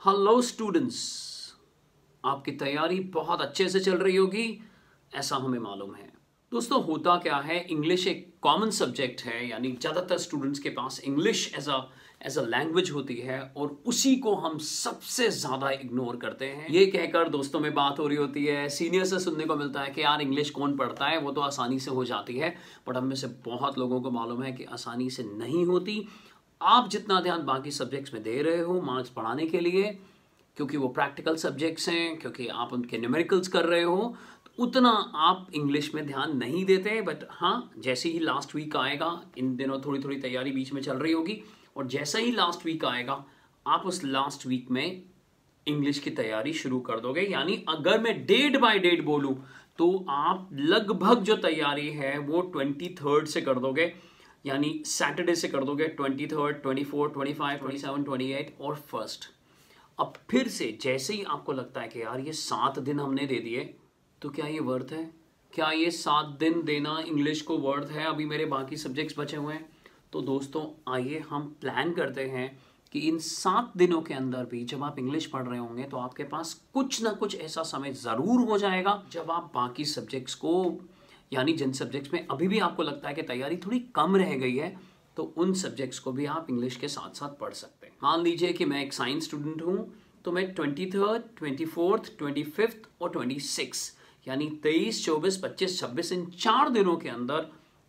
Hello students, आपकी तैयारी बहुत अच्छे से चल रही होगी ऐसा हमें मालूम है। दोस्तों, होता क्या है, इंग्लिश एक कॉमन सब्जेक्ट है, यानी ज़्यादातर स्टूडेंट्स के पास इंग्लिश एज अ लैंग्वेज होती है और उसी को हम सबसे ज़्यादा इग्नोर करते हैं। ये कहकर दोस्तों में बात हो रही होती है, सीनियर से सुनने को मिलता है कि यार इंग्लिश कौन पढ़ता है, वो तो आसानी से हो जाती है। बट हम में से बहुत लोगों को मालूम है कि आसानी से नहीं होती। आप जितना ध्यान बाकी सब्जेक्ट्स में दे रहे हो मार्क्स बढ़ाने के लिए, क्योंकि वो प्रैक्टिकल सब्जेक्ट्स हैं, क्योंकि आप उनके न्यूमेरिकल्स कर रहे हो, तो उतना आप इंग्लिश में ध्यान नहीं देते। बट हाँ, जैसे ही लास्ट वीक आएगा, इन दिनों थोड़ी थोड़ी तैयारी बीच में चल रही होगी, और जैसा ही लास्ट वीक आएगा आप उस लास्ट वीक में इंग्लिश की तैयारी शुरू कर दोगे। यानी अगर मैं डेट बाय डेट बोलूं तो आप लगभग जो तैयारी है वो 23rd से कर दोगे, यानी सैटरडे से कर दोगे। 23rd, 24, 25, 27, 28 और 1st। अब फिर से जैसे ही आपको लगता है कि यार ये 7 दिन हमने दे दिए, तो क्या ये वर्थ है? क्या ये 7 दिन देना इंग्लिश को वर्थ है? अभी मेरे बाकी सब्जेक्ट्स बचे हुए हैं। तो दोस्तों, आइए हम प्लान करते हैं कि इन 7 दिनों के अंदर भी जब आप इंग्लिश पढ़ रहे होंगे तो आपके पास कुछ ना कुछ ऐसा समय ज़रूर हो जाएगा जब आप बाकी सब्जेक्ट्स को, यानी जिन सब्जेक्ट्स में अभी भी आपको लगता है कि तैयारी थोड़ी कम रह गई है, तो उन सब्जेक्ट्स को भी आप इंग्लिश के साथ साथ पढ़ सकते हैं। मान लीजिए कि मैं एक साइंस स्टूडेंट हूँ, तो मैं 23rd, 24th, 25th और 26 यानी 23, 24, 25, 26 इन 4 दिनों के अंदर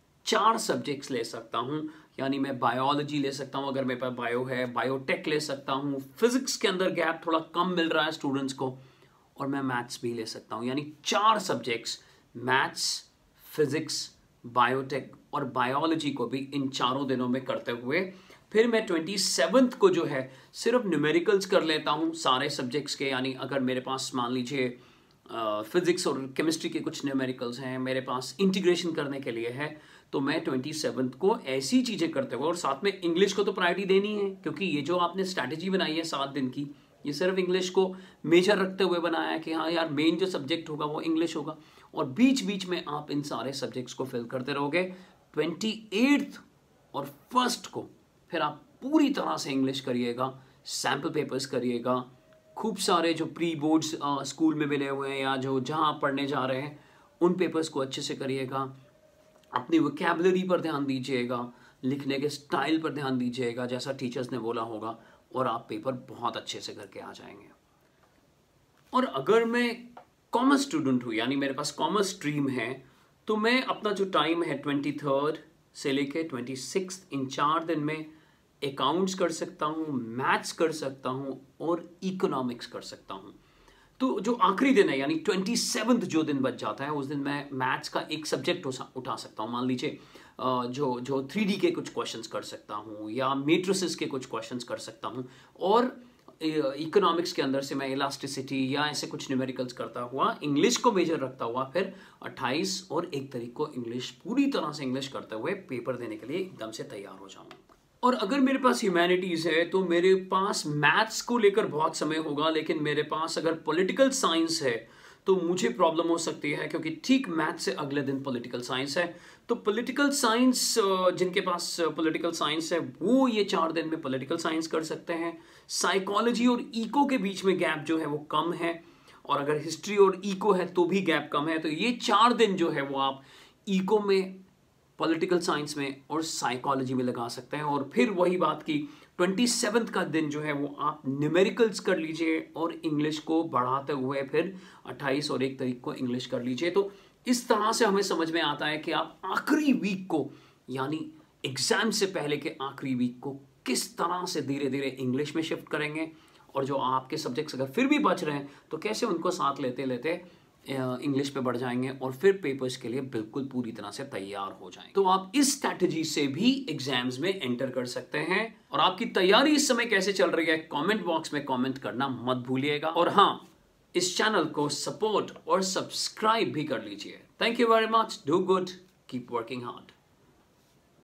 4 सब्जेक्ट्स ले सकता हूँ। यानी मैं बायोलॉजी ले सकता हूँ अगर मेरे पास बायो है, बायोटेक ले सकता हूँ, फिजिक्स के अंदर गैप थोड़ा कम मिल रहा है स्टूडेंट्स को, और मैं मैथ्स भी ले सकता हूँ। यानी 4 सब्जेक्ट्स, मैथ्स, फिजिक्स, बायोटेक और बायोलॉजी को भी इन 4 दिनों में करते हुए फिर मैं 27th को जो है सिर्फ न्यूमेरिकल्स कर लेता हूँ सारे सब्जेक्ट्स के। यानी अगर मेरे पास मान लीजिए फिजिक्स और केमिस्ट्री के कुछ न्यूमेरिकल्स हैं, मेरे पास इंटीग्रेशन करने के लिए है, तो मैं 27th को ऐसी चीज़ें करते हुए, और साथ में इंग्लिश को तो प्रायोरिटी देनी है, क्योंकि ये जो आपने स्ट्रैटेजी बनाई है 7 दिन की, ये सिर्फ इंग्लिश को मेजर रखते हुए बनाया है कि हाँ यार मेन जो सब्जेक्ट होगा वो इंग्लिश होगा, और बीच बीच में आप इन सारे सब्जेक्ट्स को फिल करते रहोगे। 28th और 1st को फिर आप पूरी तरह से इंग्लिश करिएगा, सैम्पल पेपर्स करिएगा, खूब सारे जो प्री बोर्ड्स स्कूल में मिले हुए हैं या जो जहाँ आप पढ़ने जा रहे हैं उन पेपर्स को अच्छे से करिएगा। अपनी वोकैबुलरी पर ध्यान दीजिएगा, लिखने के स्टाइल पर ध्यान दीजिएगा जैसा टीचर्स ने बोला होगा, और आप पेपर बहुत अच्छे से करके आ जाएंगे। और अगर मैं कॉमर्स स्टूडेंट हूँ, यानी मेरे पास कॉमर्स स्ट्रीम है, तो मैं अपना जो टाइम है 23rd से लेके 26 इन 4 दिन में अकाउंट्स कर सकता हूँ, मैथ्स कर सकता हूँ और इकोनॉमिक्स कर सकता हूँ। तो जो आखिरी दिन है यानी 27th जो दिन बच जाता है, उस दिन मैं मैथ्स का एक सब्जेक्ट उठा सकता हूँ। मान लीजिए जो 3D के कुछ क्वेश्चंस कर सकता हूँ या मैट्रिसेस के कुछ क्वेश्चंस कर सकता हूँ, और इकोनॉमिक्स के अंदर से मैं इलास्टिसिटी या ऐसे कुछ न्यूमेरिकल्स करता हुआ, इंग्लिश को मेजर रखता हुआ फिर 28 और 1 तारीख को इंग्लिश पूरी तरह से इंग्लिश करते हुए पेपर देने के लिए एकदम से तैयार हो जाऊँ। और अगर मेरे पास ह्यूमैनिटीज़ है तो मेरे पास मैथ्स को लेकर बहुत समय होगा, लेकिन मेरे पास अगर पॉलिटिकल साइंस है तो मुझे प्रॉब्लम हो सकती है, क्योंकि ठीक मैथ्स से अगले दिन पॉलिटिकल साइंस है। तो पॉलिटिकल साइंस, जिनके पास पॉलिटिकल साइंस है वो ये 4 दिन में पॉलिटिकल साइंस कर सकते हैं। साइकोलॉजी और इको के बीच में गैप जो है वो कम है, और अगर हिस्ट्री और इको है तो भी गैप कम है। तो ये 4 दिन जो है वो आप इको में, पॉलिटिकल साइंस में और साइकोलॉजी में लगा सकते हैं। और फिर वही बात की 27th का दिन जो है वो आप न्यूमेरिकल्स कर लीजिए और इंग्लिश को बढ़ाते हुए फिर 28 और 1 तारीख को इंग्लिश कर लीजिए। तो इस तरह से हमें समझ में आता है कि आप आखिरी वीक को, यानी एग्जाम से पहले के आखिरी वीक को किस तरह से धीरे धीरे इंग्लिश में शिफ्ट करेंगे, और जो आपके सब्जेक्ट्स अगर फिर भी बच रहे हैं तो कैसे उनको साथ लेते लेते इंग्लिश पे बढ़ जाएंगे और फिर पेपर्स के लिए बिल्कुल पूरी तरह से तैयार हो जाएंगे। तो आप इस स्ट्रैटेजी से भी एग्जाम्स में एंटर कर सकते हैं। और आपकी तैयारी इस समय कैसे चल रही है, कमेंट बॉक्स में कमेंट करना मत भूलिएगा। और हाँ, इस चैनल को सपोर्ट और सब्सक्राइब भी कर लीजिए। Thank you very much, do good, keep working hard.